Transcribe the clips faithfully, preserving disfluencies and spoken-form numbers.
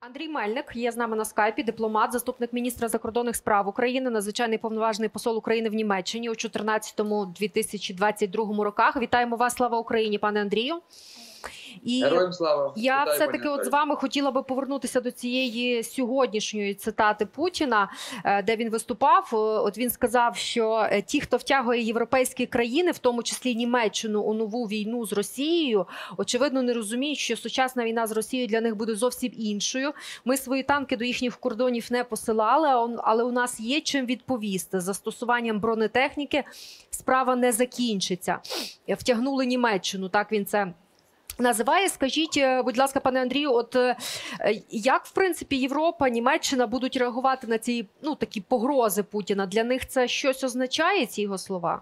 Андрій Мельник є з нами на скайпі, дипломат, заступник міністра закордонних справ України, надзвичайний повноважений посол України в Німеччині у чотирнадцятому - дві тисячі двадцять другому роках. Вітаємо вас, слава Україні, пане Андрію. І Героям слава. Я все-таки от з вами хотіла би повернутися до цієї сьогоднішньої цитати Путіна, де він виступав. От він сказав, що ті, хто втягує європейські країни, в тому числі Німеччину, у нову війну з Росією, очевидно не розуміють, що сучасна війна з Росією для них буде зовсім іншою. Ми свої танки до їхніх кордонів не посилали, але у нас є чим відповісти. З застосуванням бронетехніки справа не закінчиться. Втягнули Німеччину, так він це називає. Скажіть, будь ласка, пане Андрію, от як, в принципі, Європа, Німеччина будуть реагувати на ці, ну, такі погрози Путіна? Для них це щось означає, ці його слова?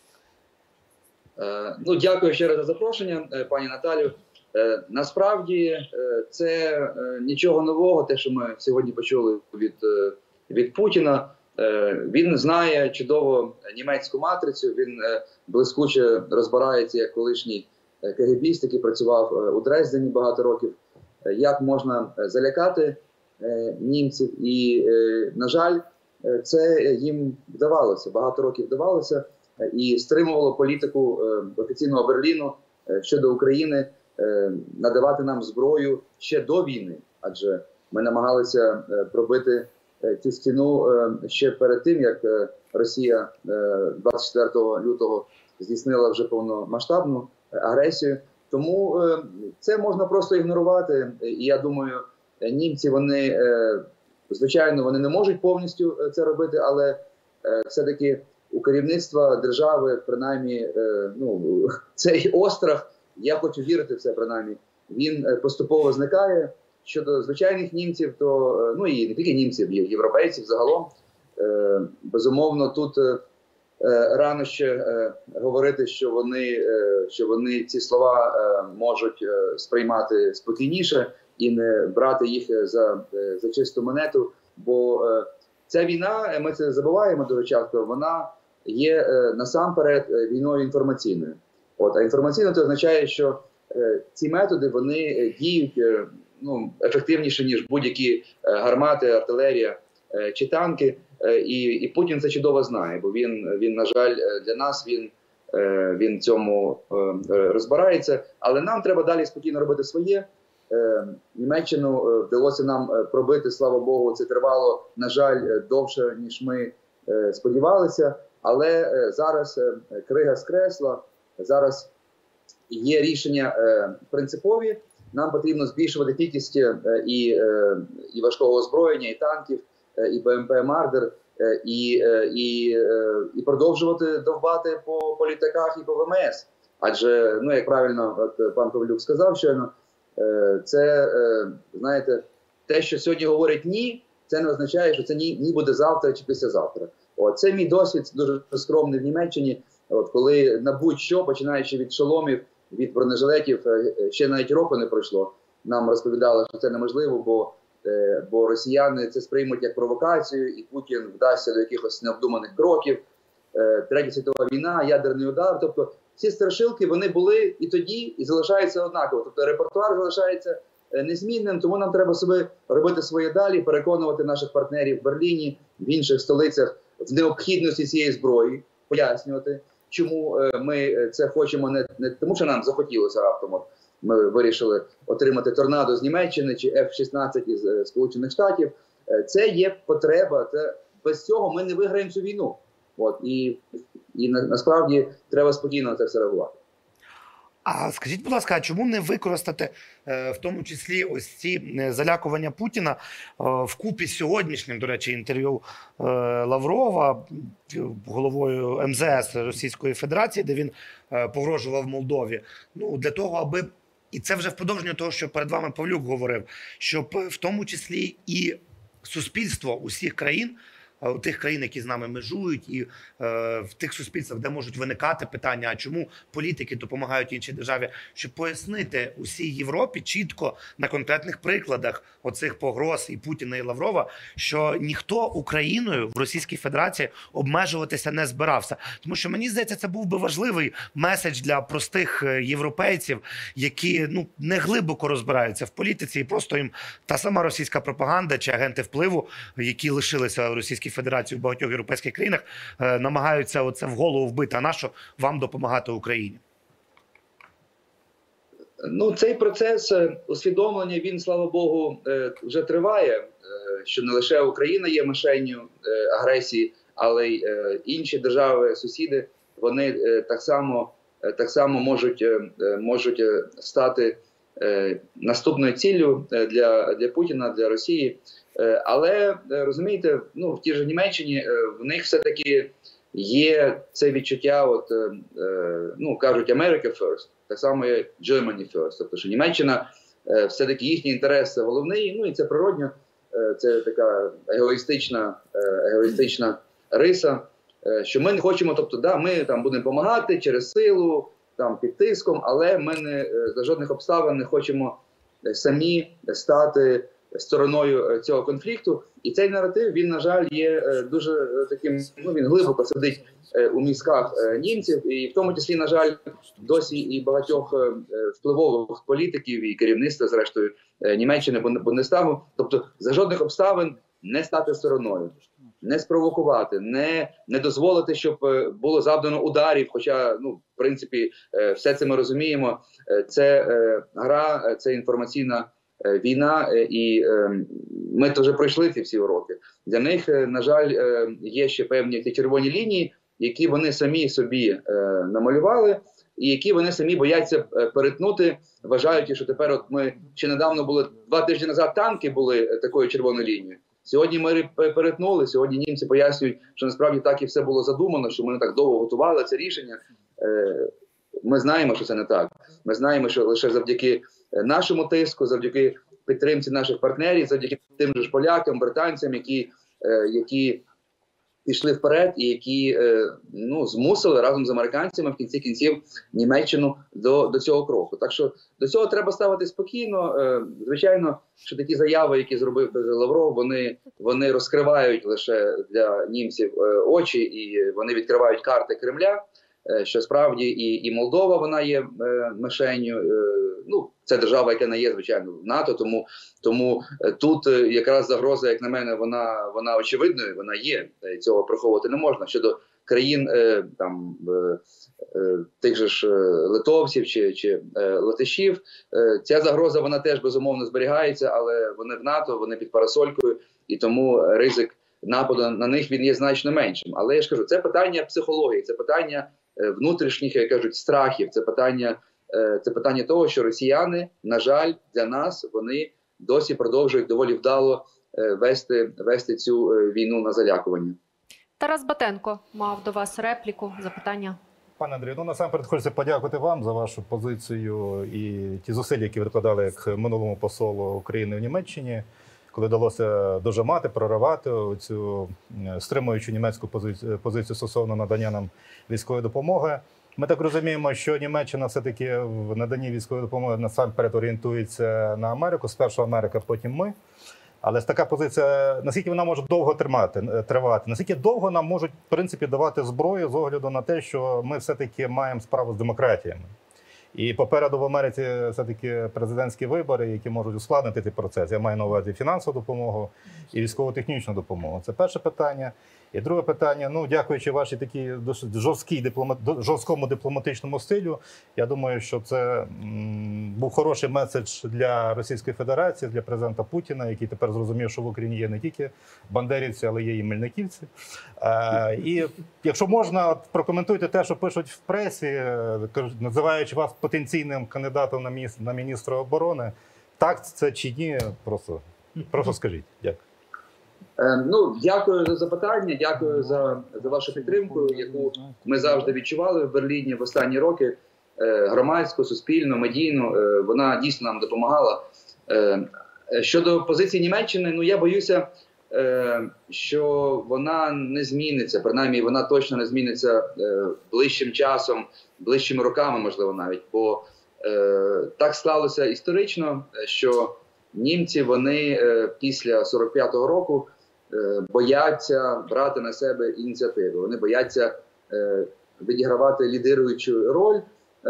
Е, ну, дякую ще раз за запрошення, пані Наталю. Е, насправді, це нічого нового, те, що ми сьогодні почули від, від Путіна. Е, він знає чудово німецьку матрицю, він блискуче розбирається як колишній КГБіст, який працював у Дрездені багато років, як можна залякати німців. І, на жаль, це їм вдавалося, багато років вдавалося, і стримувало політику офіційного Берліну щодо України надавати нам зброю ще до війни, адже ми намагалися пробити цю стіну ще перед тим, як Росія двадцять четвертого лютого здійснила вже повномасштабну агресію. Тому е, це можна просто ігнорувати. І я думаю, німці, вони, е, звичайно, вони не можуть повністю це робити, але е, все-таки у керівництва держави, принаймні, е, ну, цей острах, я хочу вірити в це, принаймні, він поступово зникає. Щодо звичайних німців, то, е, ну і не тільки німців, європейців загалом, е, безумовно, тут е, рано ще е, говорити, що вони, е, що вони ці слова е, можуть е, сприймати спокійніше і не брати їх за, е, за чисту монету. Бо е, ця війна, ми це забуваємо дуже часто, вона є е, насамперед війною інформаційною. От, а інформаційно це означає, що е, ці методи, вони діють е, ну, ефективніше, ніж будь-які е, гармати, артилерія е, чи танки. І, і Путін це чудово знає, бо він, він на жаль, для нас, він, він цьому розбирається. Але нам треба далі спокійно робити своє. Німеччину вдалося нам пробити, слава Богу, це тривало, на жаль, довше, ніж ми сподівалися. Але зараз крига скресла, зараз є рішення принципові. Нам потрібно збільшувати кількість і, і важкого озброєння, і танків, і БМП «Мардер», і, і, і продовжувати довбати по, по літаках і по ВМС. Адже, ну, як правильно от пан Павлюк сказав щойно, це, знаєте, те, що сьогодні говорять «ні», це не означає, що це «ні», ні буде завтра чи післязавтра. От, це мій досвід дуже скромний в Німеччині, от, коли на будь-що, починаючи від шоломів, від бронежилетів, ще навіть року не пройшло, нам розповідали, що це неможливо, бо бо росіяни це сприймуть як провокацію, і Путін вдасться до якихось необдуманих кроків. Третя світова війна, ядерний удар. Тобто ці страшилки, вони були і тоді, і залишаються однаково. Тобто репертуар залишається незмінним, тому нам треба собі робити своє далі, переконувати наших партнерів в Берліні, в інших столицях в необхідності цієї зброї, пояснювати, чому ми це хочемо, не, не тому, що нам захотілося раптом. Ми вирішили отримати торнадо з Німеччини чи еф шістнадцять із Сполучених Штатів. Це є потреба. Це, без цього ми не виграємо цю війну. От, і і на, насправді треба спокійно на це все реагувати. А скажіть, будь ласка, а чому не використати в тому числі ось ці залякування Путіна вкупі з сьогоднішнім, до речі, інтерв'ю Лаврова головою ем зе ес Російської Федерації, де він погрожував Молдові, ну, для того, аби, і це вже в продовження того, що перед вами Павлюк говорив, щоб в тому числі і суспільство усіх країн у тих країн, які з нами межують, і е, в тих суспільствах, де можуть виникати питання, а чому політики допомагають іншій державі, щоб пояснити усій Європі чітко на конкретних прикладах оцих погроз і Путіна, і Лаврова, що ніхто Україною в Російській Федерації обмежуватися не збирався. Тому що, мені здається, це був би важливий меседж для простих європейців, які ну не глибоко розбираються в політиці, і просто їм та сама російська пропаганда чи агенти впливу, які лишилися в Російській Федерації в багатьох європейських країнах, намагаються оце в голову вбити. А на що вам допомагати Україні? Ну, цей процес усвідомлення, він, слава Богу, вже триває, що не лише Україна є мишенню агресії, але й інші держави, сусіди, вони так само, так само можуть, можуть стати наступною ціллю для, для Путіна, для Росії. Але, розумієте, ну, в тій же Німеччині в них все-таки є це відчуття, от, ну, кажуть, America first, так само є Germany first. Тобто, що Німеччина, все-таки їхній інтерес головний, ну і це природньо, це така егоїстична, егоїстична риса, що ми не хочемо, тобто, да, ми там будемо допомагати через силу, там, під тиском, але ми не, за жодних обставин не хочемо самі стати стороною цього конфлікту. І цей наратив, він, на жаль, є дуже таким, ну, він глибоко сидить у мізках німців, і в тому числі, на жаль, досі і багатьох впливових політиків і керівництва, зрештою, Німеччини, Бундестагу. Тобто, за жодних обставин не стати стороною, не спровокувати, не, не дозволити, щоб було завдано ударів, хоча, ну, в принципі, все це ми розуміємо. Це гра, це інформаційна війна, і ми то вже пройшли ці всі уроки. Для них, на жаль, є ще певні ті червоні лінії, які вони самі собі намалювали, і які вони самі бояться перетнути, вважаючи, що тепер, от ми ще недавно були, два тижні назад танки були такою червоною лінією. Сьогодні ми перетнули, сьогодні німці пояснюють, що насправді так і все було задумано, що ми не так довго готували це рішення. Ми знаємо, що це не так. Ми знаємо, що лише завдяки нашому тиску, завдяки підтримці наших партнерів, завдяки тим же ж полякам, британцям, які, які пішли вперед і які, ну, змусили разом з американцями в кінці кінців Німеччину до, до цього кроку. Так що до цього треба ставити спокійно. Звичайно, що такі заяви, які зробив Лавров, вони, вони розкривають лише для німців очі, і вони відкривають карти Кремля, що справді і, і Молдова, вона є мишенью. Ну, це держава, яка не є, звичайно, в НАТО, тому, тому тут якраз загроза, як на мене, вона, вона очевидною, вона є, цього приховувати не можна. Щодо країн там, тих же ж литовців чи, чи латишів, ця загроза, вона теж безумовно зберігається, але вони в НАТО, вони під парасолькою, і тому ризик нападу на них, він є значно меншим. Але я ж кажу, це питання психології, це питання внутрішніх, як кажуть, страхів, це питання, це питання того, що росіяни, на жаль, для нас, вони досі продовжують доволі вдало вести, вести цю війну на залякування. Тарас Батенко мав до вас репліку, запитання. Пане Андрію, ну насамперед хочеться подякувати вам за вашу позицію і ті зусилля, які ви вкладали як минулому посолу України в Німеччині, коли вдалося дожимати, проривати цю стримуючу німецьку позицію, позицію стосовно надання нам військової допомоги. Ми так розуміємо, що Німеччина все-таки в наданні військової допомоги насамперед орієнтується на Америку. Спершу Америка, потім ми. Але така позиція, наскільки вона може довго тримати, тривати, наскільки довго нам можуть, в принципі, давати зброю з огляду на те, що ми все-таки маємо справу з демократіями. І попереду в Америці все-таки президентські вибори, які можуть ускладнити цей процес. Я маю на увазі фінансову допомогу і військово-технічну допомогу. Це перше питання. І друге питання, ну, дякуючи вашій такій досить жорсткій дипломат... жорсткому дипломатичному стилю, я думаю, що це м, був хороший меседж для Російської Федерації, для президента Путіна, який тепер зрозумів, що в Україні є не тільки бандерівці, але є і мельниківці. Е, і якщо можна, от, прокоментуйте те, що пишуть в пресі, називаючи вас потенційним кандидатом на міністра, на міністра оборони. Так це чи ні? Просто, просто скажіть. Дякую. Ну, дякую за запитання, дякую за, за вашу підтримку, яку ми завжди відчували в Берліні в останні роки. Громадську, суспільну, медійну, вона дійсно нам допомагала. Щодо позиції Німеччини, ну я боюся, що вона не зміниться, принаймні вона точно не зміниться ближчим часом, ближчими роками, можливо, навіть. Бо так склалося історично, що німці, вони після сорок п'ятого року бояться брати на себе ініціативу. Вони бояться відігравати лідируючу роль,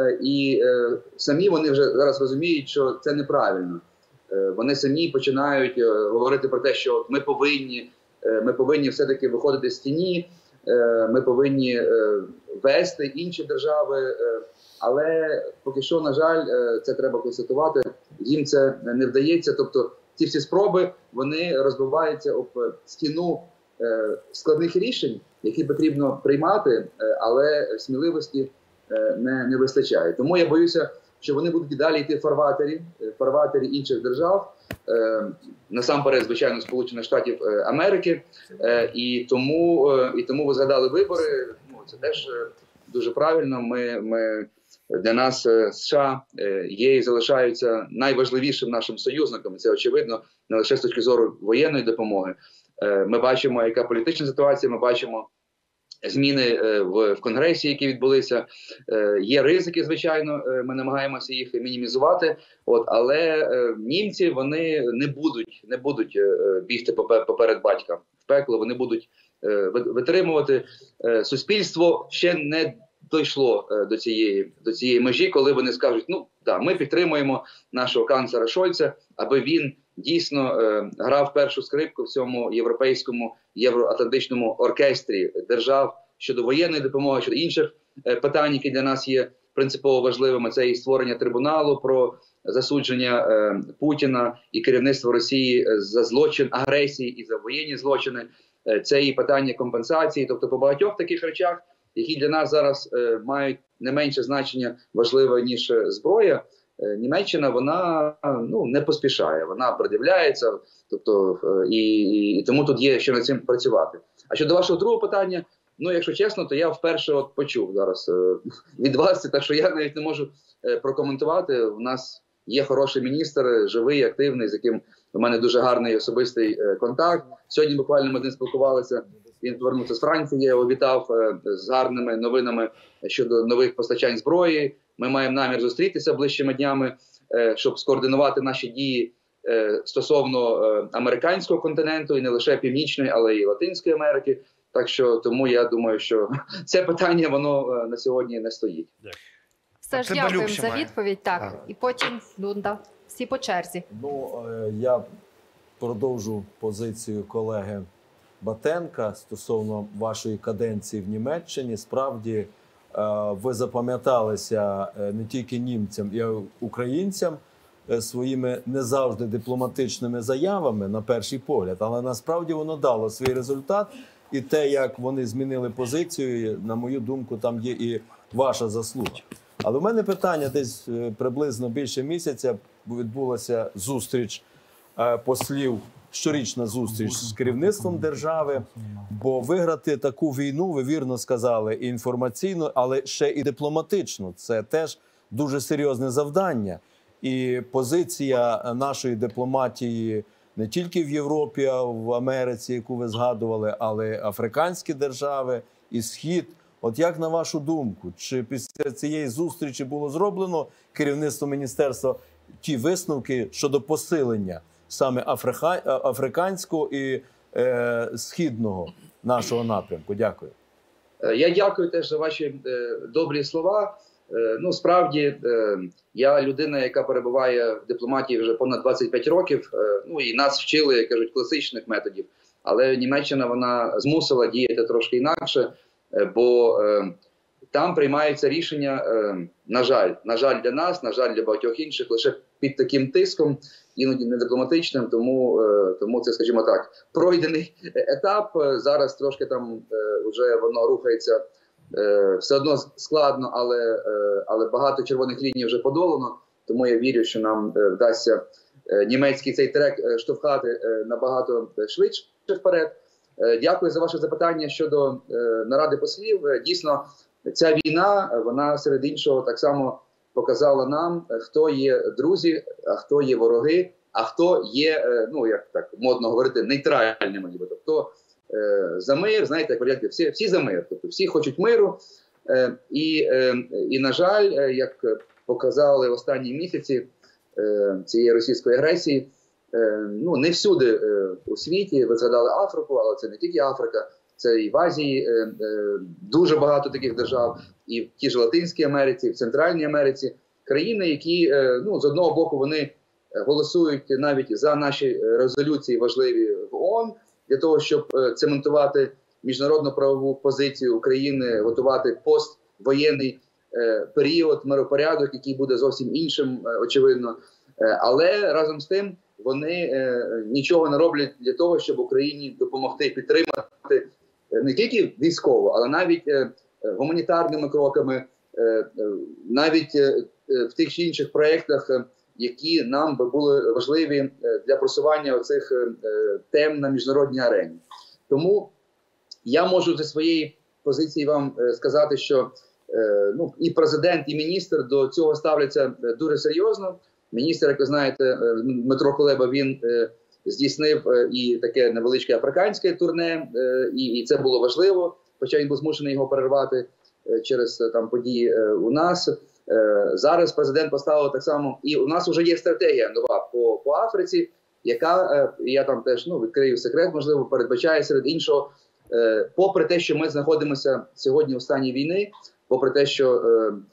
і самі вони вже зараз розуміють, що це неправильно. Вони самі починають говорити про те, що ми повинні, ми повинні все-таки виходити з тіні, ми повинні вести інші держави, але поки що, на жаль, це треба констатувати, їм це не вдається. Тобто ці всі спроби, вони розбиваються об стіну складних рішень, які потрібно приймати, але сміливості не, не вистачає. Тому я боюся, що вони будуть і далі йти в фарватері, в фарватері інших держав, е, насамперед, звичайно, Сполучених Штатів Америки, е, і, тому, е, і тому ви згадали вибори, ну, це теж дуже правильно, ми, ми, для нас США є і залишаються найважливішим нашим союзником, це очевидно, не лише з точки зору воєнної допомоги. Е, ми бачимо, яка політична ситуація, ми бачимо зміни в, в Конгресі, які відбулися. Є ризики, звичайно, ми намагаємося їх мінімізувати. От, але е, німці, вони не будуть, не будуть е, бігти поперед батька в пекло, вони будуть е, витримувати. Е, суспільство ще не дійшло е, до цієї, до цієї межі, коли вони скажуть, ну, так, ми підтримуємо нашого канцлера Шольца, аби він дійсно е, грав першу скрипку в цьому європейському, євроатлантичному оркестрі держав щодо воєнної допомоги, щодо інших е, питань, які для нас є принципово важливими. Це і створення трибуналу про засудження е, Путіна і керівництво Росії за злочин агресії і за воєнні злочини. Е, це і питання компенсації. Тобто по багатьох таких речах, які для нас зараз е, мають не менше значення важливе, ніж зброя, Німеччина, вона ну, не поспішає, вона продивляється, тобто, і, і тому тут є що над цим працювати. А щодо вашого другого питання, ну, якщо чесно, то я вперше от почув зараз від вас, так що я навіть не можу прокоментувати. У нас є хороший міністр, живий, активний, з яким у мене дуже гарний особистий контакт. Сьогодні буквально ми з ним спілкувалися, він повернувся з Франції, я його вітав з гарними новинами щодо нових постачань зброї. Ми маємо намір зустрітися ближчими днями, щоб скоординувати наші дії стосовно американського континенту, і не лише Північної, але й Латинської Америки. Так що тому я думаю, що це питання, воно на сьогодні не стоїть. Все ж дякуємо за відповідь. Так, так. І потім Дунда. Всі по черзі. Ну, я продовжу позицію колеги Батенка стосовно вашої каденції в Німеччині. Справді, ви запам'яталися не тільки німцям, і українцям своїми не завжди дипломатичними заявами на перший погляд, але насправді воно дало свій результат. І те, як вони змінили позицію, на мою думку, там є і ваша заслуга. Але в мене питання, десь приблизно більше місяця відбулася зустріч послів, щорічна зустріч з керівництвом держави, бо виграти таку війну, ви вірно сказали, і інформаційно, але ще і дипломатично. Це теж дуже серйозне завдання. І позиція нашої дипломатії не тільки в Європі, а в Америці, яку ви згадували, але й африканські держави і Схід. От як на вашу думку, чи після цієї зустрічі було зроблено керівництво міністерства ті висновки щодо посилення саме африка... африканського і е, східного нашого напрямку? Дякую. Я дякую теж за ваші е, добрі слова. Е, ну, справді, е, я людина, яка перебуває в дипломатії вже понад двадцять п'ять років. Е, ну, і нас вчили, як кажуть, класичних методів. Але Німеччина, вона змусила діяти трошки інакше, е, бо е, там приймаються рішення, е, на жаль, на жаль для нас, на жаль для багатьох інших, лише під таким тиском, іноді не дипломатичним, тому, е, тому це, скажімо так, пройдений етап. Зараз трошки там е, вже воно рухається е, все одно складно, але, е, але багато червоних ліній вже подолано, тому я вірю, що нам е, вдасться е, німецький цей трек е, штовхати е, набагато швидше вперед. Е, дякую за ваше запитання щодо е, наради послів. Е, дійсно, ця війна, вона серед іншого так само показала нам, хто є друзі, а хто є вороги а хто є, ну як так модно говорити, нейтральними. Тобто хто за мир, знаєте, як варіанти, всі, всі за мир, тобто всі хочуть миру. І, і на жаль, як показали останні місяці цієї російської агресії, ну не всюди у світі, ви згадали Африку, але це не тільки Африка, це і в Азії дуже багато таких держав, і в тій ж Латинській Америці, і в Центральній Америці. Країни, які, ну, з одного боку, вони голосують навіть за наші резолюції важливі в ООН, для того, щоб цементувати міжнародну правову позицію України, готувати поствоєнний період, миропорядок, який буде зовсім іншим, очевидно. Але разом з тим вони нічого не роблять для того, щоб Україні допомогти підтримати не тільки військово, але навіть гуманітарними кроками, навіть в тих чи інших проєктах, які нам би були важливі для просування оцих тем на міжнародній арені. Тому я можу зі своєї позиції вам сказати, що ну, і президент, і міністр до цього ставляться дуже серйозно. Міністр, як ви знаєте, Дмитро Кулеба, він здійснив і таке невеличке африканське турне, і, і це було важливо, хоча він був змушений його перервати через там події у нас. Зараз президент поставив так само, і у нас вже є стратегія нова по, по Африці, яка, я там теж ну, відкрию секрет, можливо, передбачає серед іншого, попри те, що ми знаходимося сьогодні у стані війни, попри те, що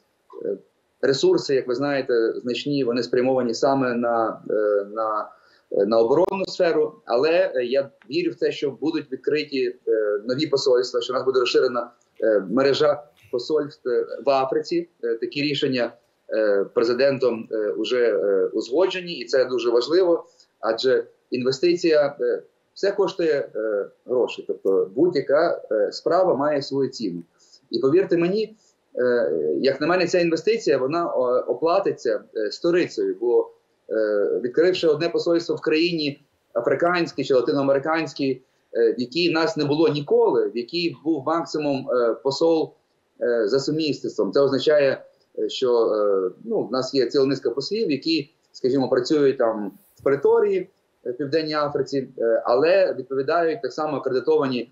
ресурси, як ви знаєте, значні, вони спрямовані саме на, на, на оборонну сферу, але я вірю в те, що будуть відкриті нові посольства, що у нас буде розширена мережа посольств в Африці. Такі рішення президентом вже узгоджені, і це дуже важливо, адже інвестиція все коштує гроші, тобто будь-яка справа має свою ціну. І повірте мені, як на мене, ця інвестиція, вона оплатиться сторицею, бо відкривши одне посольство в країні африканській чи латиноамериканській, в якій нас не було ніколи, в якій був максимум посол за сумісництвом. Це означає, що ну, в нас є ціла низка послів, які, скажімо, працюють там в Преторії, в Південній Африці, але відповідають так само акредитовані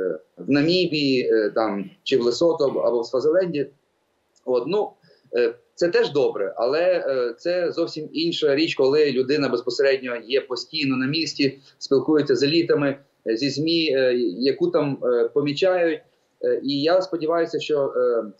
в Намібії, там, чи в Лесото, або в Свазиленді. От, ну, це теж добре, але це зовсім інша річ, коли людина безпосередньо є постійно на місці, спілкується з елітами, зі ЗМІ, яку там помічають. І я сподіваюся, що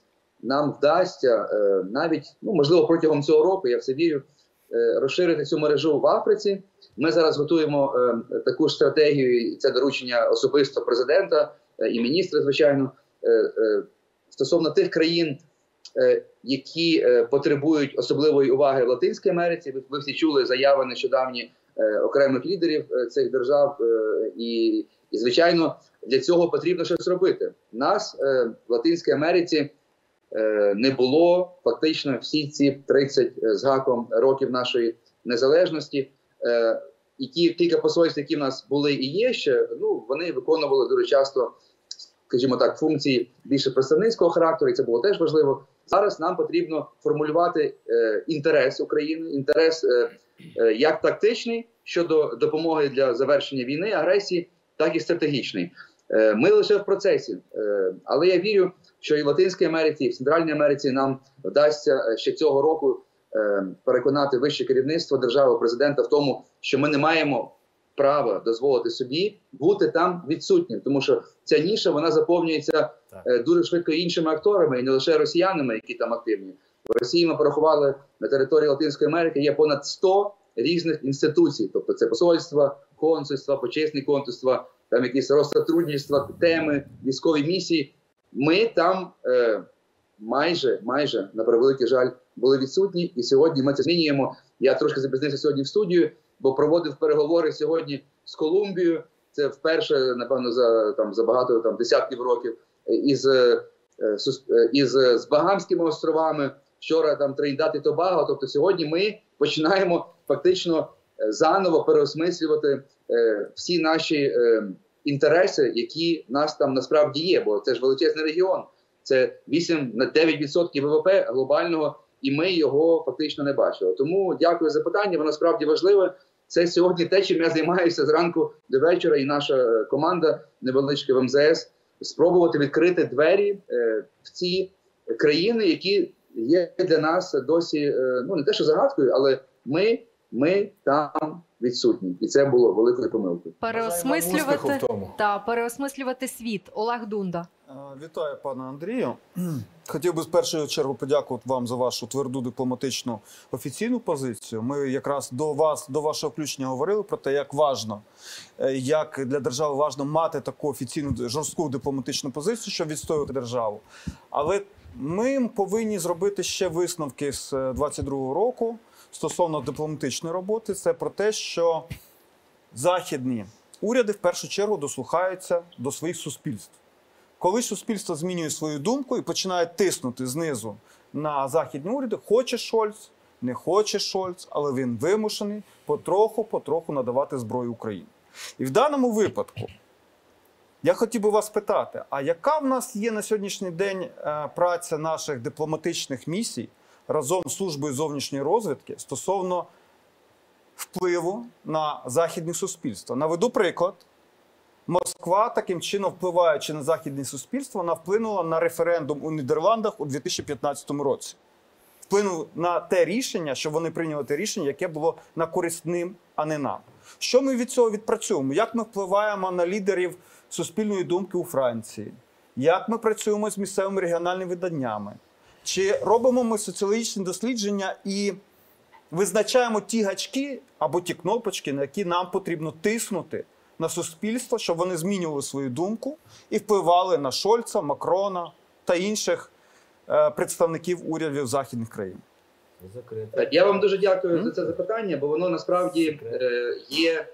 нам вдасться навіть, ну, можливо, протягом цього року, я в це вірю, розширити цю мережу в Африці. Ми зараз готуємо е, таку ж стратегію, і це доручення особисто президента е, і міністра, звичайно, е, е, стосовно тих країн, е, які е, потребують особливої уваги в Латинській Америці. Ви, ви всі чули заяви нещодавні е, окремих лідерів е, цих держав, е, і, і, звичайно, для цього потрібно щось робити. Нас е, в Латинській Америці е, не було фактично всі ці тридцять з гаком років нашої незалежності. Е, і ті кілька посольств, які в нас були і є ще, ну, вони виконували дуже часто, скажімо так, функції більше представницького характеру, і це було теж важливо. Зараз нам потрібно формулювати е, інтерес України, інтерес е, е, як тактичний щодо допомоги для завершення війни, агресії, так і стратегічний. Е, ми лише в процесі, е, але я вірю, що і в Латинській Америці, і в Центральній Америці нам вдасться ще цього року переконати вище керівництво держави, президента в тому, що ми не маємо права дозволити собі бути там відсутнім, тому що ця ніша, вона заповнюється так. дуже швидко іншими акторами, і не лише росіянами, які там активні. В Росії ми порахували, на території Латинської Америки є понад сто різних інституцій, тобто це посольства, консульства, почесні консульства, там якісь розсотрудничества, теми, військові місії. Ми там е, майже, майже, на превеликий жаль, були відсутні, і сьогодні ми це змінюємо. Я трошки запізнився сьогодні в студію, бо проводив переговори сьогодні з Колумбією. Це вперше, напевно, за, там, за багато там, десятків років. Із, із, з Багамськими островами, вчора там Тринідад і Тобаго. Тобто сьогодні ми починаємо фактично заново переосмислювати е, всі наші е, інтереси, які в нас там насправді є, бо це ж величезний регіон. Це вісім на дев'ять відсотків ВВП глобального, і ми його фактично не бачили. Тому дякую за питання, воно справді важливе. Це сьогодні те, чим я займаюся зранку до вечора, і наша команда невеличка в ем зе ес, спробувати відкрити двері в ці країни, які є для нас досі, ну не те, що загадкою, але ми, ми там відсутні. І це було великою помилкою. Переосмислювати, та, переосмислювати світ. Олег Дунда. Вітаю, пане Андрію. Хотів би в першу чергу подякувати вам за вашу тверду дипломатичну офіційну позицію. Ми якраз до вас, до вашого включення говорили про те, як важно, як для держави важно мати таку офіційну жорстку дипломатичну позицію, щоб відстоювати державу. Але ми повинні зробити ще висновки з двадцять другого року стосовно дипломатичної роботи. Це про те, що західні уряди в першу чергу дослухаються до своїх суспільств. Коли суспільство змінює свою думку і починає тиснути знизу на західні уряди, хоче Шольц, не хоче Шольц, але він вимушений потроху-потроху надавати зброю Україні. І в даному випадку я хотів би вас питати, а яка в нас є на сьогоднішній день праця наших дипломатичних місій разом з службою зовнішньої розвідки стосовно впливу на західне суспільство? Наведу приклад. Москва, таким чином впливаючи на західне суспільство, вона вплинула на референдум у Нідерландах у дві тисячі п'ятнадцятому році. Вплинула на те рішення, що вони прийняли те рішення, яке було на користь ним, а не нам. Що ми від цього відпрацюємо? Як ми впливаємо на лідерів суспільної думки у Франції? Як ми працюємо з місцевими регіональними виданнями? Чи робимо ми соціологічні дослідження і визначаємо ті гачки або ті кнопочки, на які нам потрібно тиснути на суспільство, щоб вони змінювали свою думку і впливали на Шольца, Макрона та інших е, представників урядів західних країн? Так, я вам дуже дякую mm? за це запитання, бо воно насправді е, є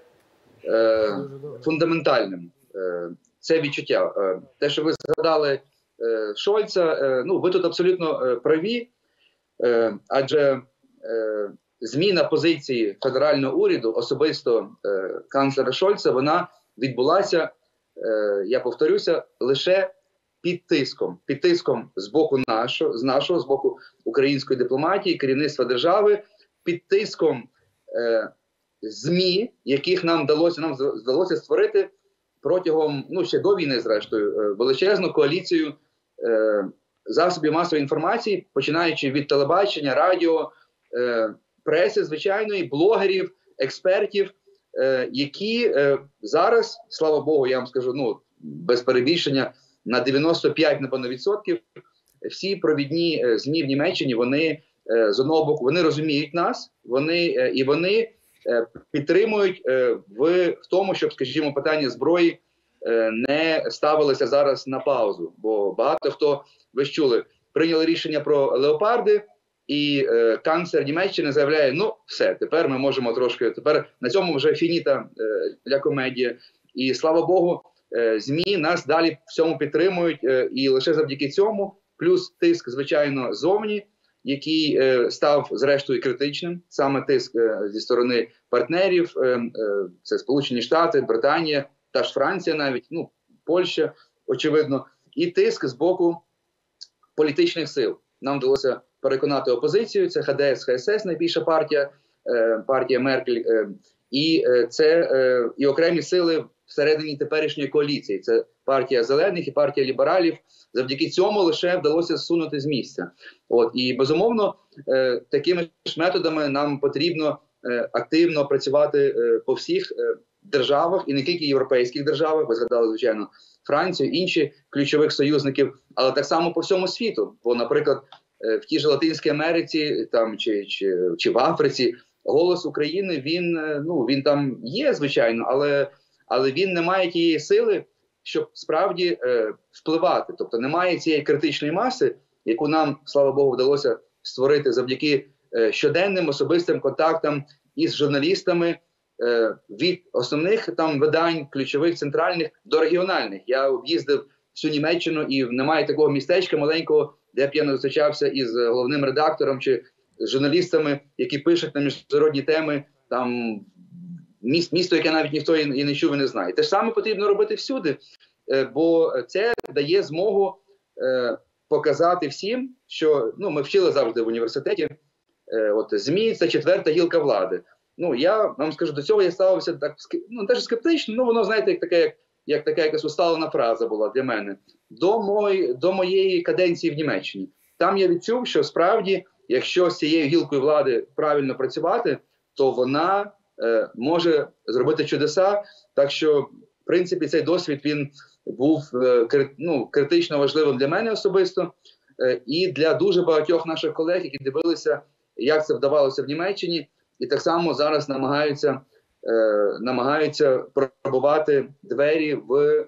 е, фундаментальним. Е, це відчуття. Е, те, що ви згадали е, Шольца, е, ну, ви тут абсолютно е, праві, е, адже е, зміна позиції федерального уряду, особисто е, канцлера Шольца, вона відбулася, е, я повторюся, лише під тиском. Під тиском з боку нашого, з нашого, з боку української дипломатії, керівництва держави, під тиском е, ЗМІ, яких нам вдалося, нам вдалося створити протягом, ну ще до війни, зрештою, е, величезну коаліцію е, засобів масової інформації, починаючи від телебачення, радіо, е, преси звичайної, блогерів, експертів, е, які е, зараз, слава Богу, я вам скажу, ну, без перебільшення, на дев'яносто п'ять, напевно, відсотків, всі провідні е, ЗМІ в Німеччині, вони е, з одного боку, вони розуміють нас, вони, е, і вони е, підтримують е, в, в тому, щоб, скажімо, питання зброї е, не ставилося зараз на паузу. Бо багато хто, ви ж чули, прийняли рішення про леопарди, і е, канцлер Німеччини заявляє, ну все, тепер ми можемо трошки, тепер на цьому вже фініта е, для комедії. І слава Богу, е, ЗМІ нас далі в цьому підтримують, е, і лише завдяки цьому, плюс тиск, звичайно, зовні, який е, став зрештою критичним, саме тиск е, зі сторони партнерів, е, е, це Сполучені Штати, Британія, та ж Франція навіть, ну, Польща, очевидно, і тиск з боку політичних сил. Нам вдалося переконати опозицію, це ха де ес, ха ес ес, найбільша партія, е, партія Меркель, е, і е, це е, і окремі сили всередині теперішньої коаліції, це партія Зелених і партія лібералів. Завдяки цьому лише вдалося зсунути з місця. От, і безумовно, е, такими ж методами нам потрібно е, активно працювати е, по всіх е, державах, і не тільки європейських державах, ви згадали, звичайно, Францію, інші ключових союзників, але так само по всьому світу. Бо, наприклад, в тій же Латинській Америці там, чи, чи, чи в Африці голос України, він, ну, він там є, звичайно, але, але він не має тієї сили, щоб справді е, впливати. Тобто немає цієї критичної маси, яку нам, слава Богу, вдалося створити завдяки е, щоденним особистим контактам із журналістами е, від основних там видань, ключових, центральних, до регіональних. Я об'їздив всю Німеччину, і немає такого містечка маленького, де б я не зустрічався із головним редактором чи з журналістами, які пишуть на міжнародні теми, там міст, місто, яке навіть ніхто і не чув і не знає. Те ж саме потрібно робити всюди, бо це дає змогу е, показати всім, що, ну, ми вчили завжди в університеті, е, от ЗМІ – це четверта гілка влади. ну я вам скажу, до цього я ставився так, ну теж скептично, ну воно, знаєте, як таке, як, як така якась усталена фраза була для мене. До, мої, до моєї каденції в Німеччині. Там я відчув, що справді, якщо з цією гілкою влади правильно працювати, то вона е, може зробити чудеса. Так що, в принципі, цей досвід, він був е, кри, ну, критично важливим для мене особисто е, і для дуже багатьох наших колег, які дивилися, як це вдавалося в Німеччині, і так само зараз намагаються, е, намагаються пробувати двері в е,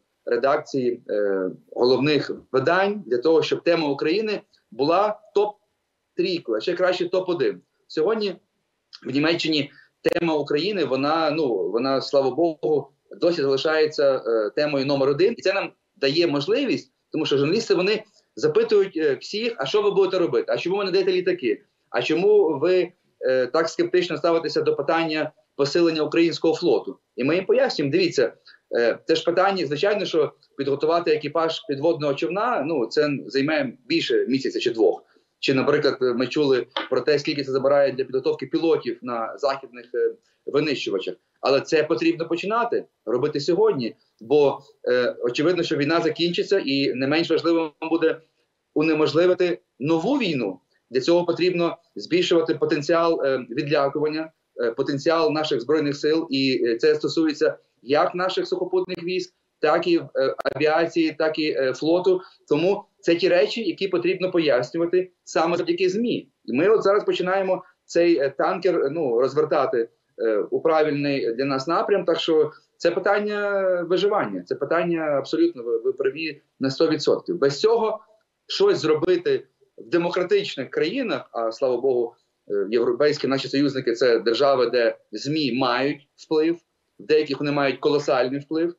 редакції е, головних видань для того, щоб тема України була топ-трійкою, а ще краще топ-один. Сьогодні в Німеччині тема України, вона, ну, вона, слава Богу, досі залишається е, темою номер один. І це нам дає можливість, тому що журналісти, вони запитують е, всіх, а що ви будете робити? А чому ви не даєте літаки? А чому ви е, так скептично ставитеся до питання посилення українського флоту? І ми їм пояснюємо, дивіться, е, це ж питання, звичайно, що підготувати екіпаж підводного човна, ну, це займе більше місяця чи двох. Чи, наприклад, ми чули про те, скільки це забирає для підготовки пілотів на західних е, винищувачах. Але це потрібно починати робити сьогодні, бо е, очевидно, що війна закінчиться, і не менш важливим буде унеможливити нову війну. Для цього потрібно збільшувати потенціал е, відлякування, е, потенціал наших Збройних сил, і е, це стосується як наших сухопутних військ, так і е, авіації, так і е, флоту. Тому це ті речі, які потрібно пояснювати саме завдяки ЗМІ. І ми от зараз починаємо цей е, танкер ну, розвертати е, у правильний для нас напрям. Так що це питання виживання, це питання абсолютно, ви, ви праві на сто відсотків. Без цього щось зробити в демократичних країнах, а слава Богу, європейські наші союзники – це держави, де ЗМІ мають вплив, в деяких вони мають колосальний вплив.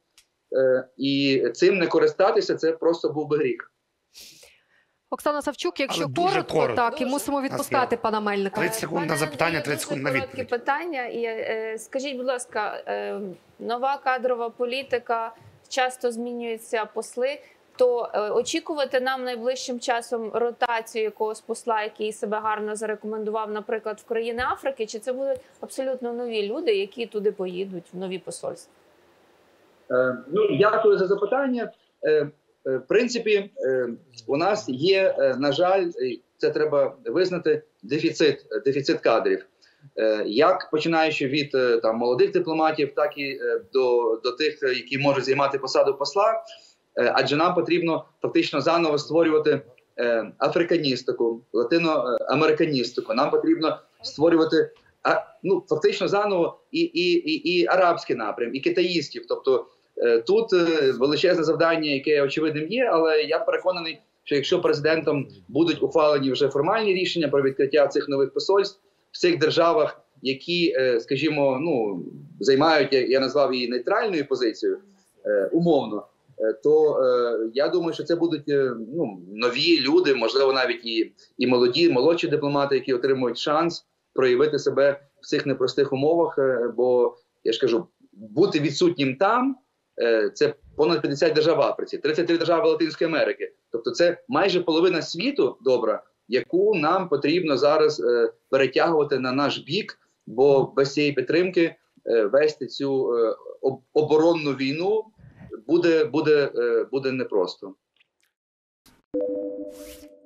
І цим не користатися – це просто був би гріх. Оксана Савчук, якщо Але дуже коротко, коротко. так, і Дуже. мусимо відпускати пана Мельника. тридцять секунд на запитання, тридцять секунд на відповідь. Коротке питання. І, е, скажіть, будь ласка, е, нова кадрова політика, часто змінюються посли, то е, очікувати нам найближчим часом ротацію якогось посла, який себе гарно зарекомендував, наприклад, в країни Африки, чи це будуть абсолютно нові люди, які туди поїдуть, в нові посольства? Е, ну, дякую за запитання. Е, е, в принципі, е, у нас є, е, на жаль, це треба визнати, дефіцит, дефіцит кадрів. Е, як починаючи від е, там, молодих дипломатів, так і е, до, до тих, які можуть займати посаду посла. Е, адже нам потрібно фактично заново створювати е, африканістику, латиноамериканістику. Нам потрібно створювати а, ну, фактично заново і, і, і, і арабський напрям, і китаїстів. Тобто е, тут е, величезне завдання, яке очевидним є, але я переконаний, що якщо президентом будуть ухвалені вже формальні рішення про відкриття цих нових посольств в цих державах, які, е, скажімо, ну, займають, я, я назвав її нейтральною позицією, е, умовно, то е, я думаю, що це будуть е, ну, нові люди, можливо, навіть і, і молоді, молодші дипломати, які отримують шанс проявити себе в цих непростих умовах. Е, бо, я ж кажу, бути відсутнім там е, – це понад п'ятдесят держав в Африці, тридцять три держави Латинської Америки. Тобто це майже половина світу, добра, яку нам потрібно зараз е, перетягувати на наш бік, бо без цієї підтримки е, вести цю е, оборонну війну буде, буде, буде непросто.